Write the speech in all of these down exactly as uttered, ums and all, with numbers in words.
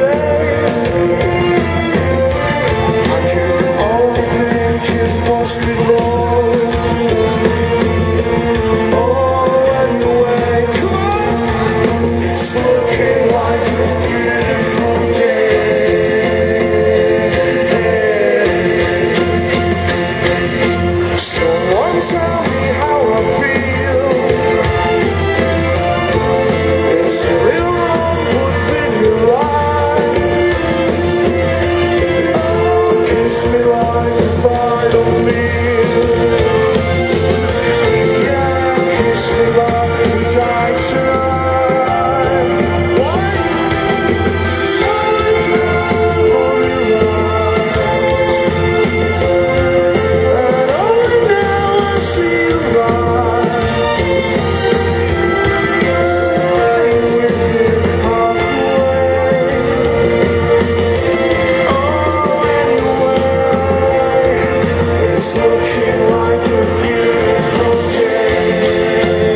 day. I can only think it must be love. Oh, anyway, come on. It's looking like a beautiful day. Someone tell me how I feel. It's a little wrong, but then you lie. Oh, kiss me like a final meal. Yeah, kiss me like we died tonight. Why? Slowly drown on your eyes. And only now I see you lie. It's looking like a beautiful day.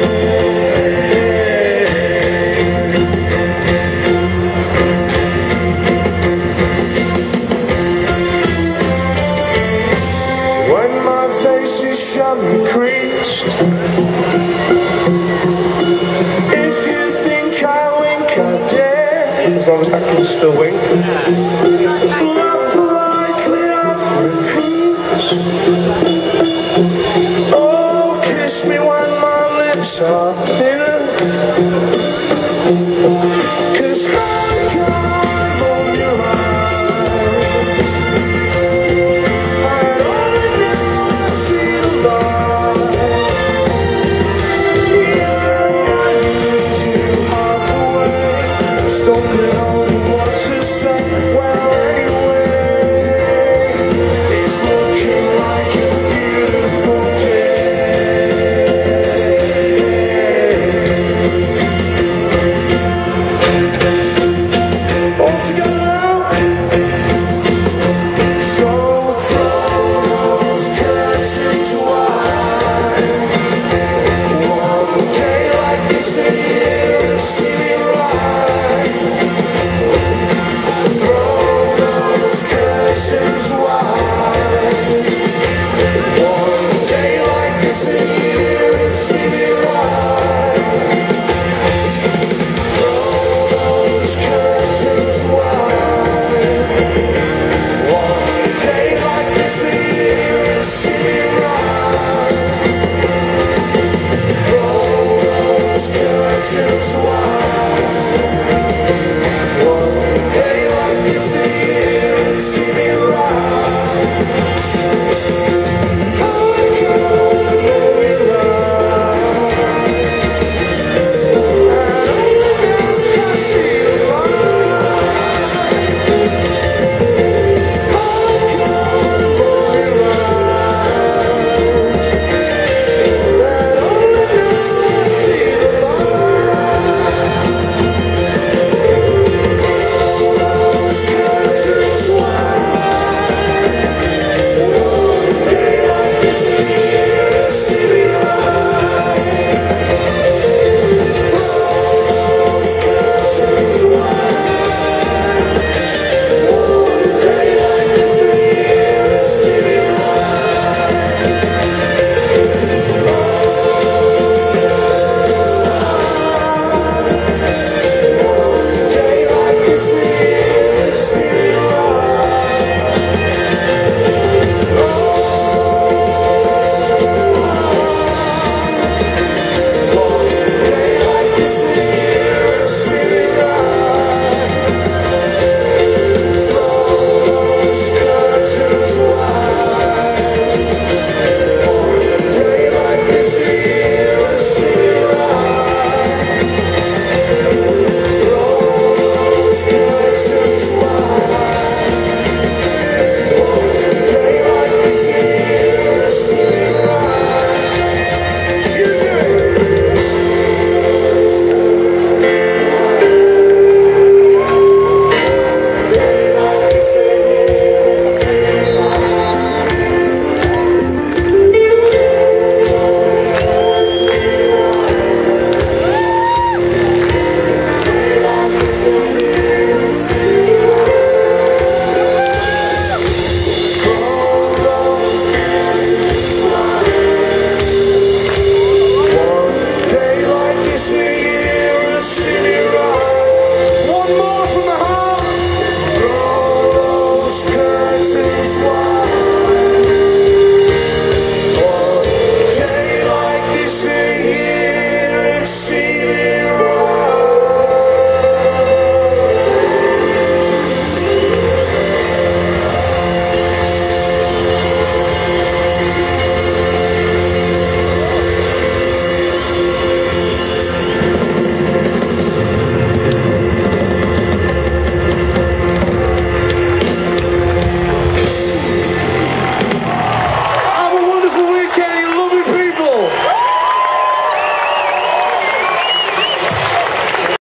When my face is shut and creased, if you think I wink, I dare. As long as I can still wink. Laugh politely and repeat. Oh, kiss me when my lips are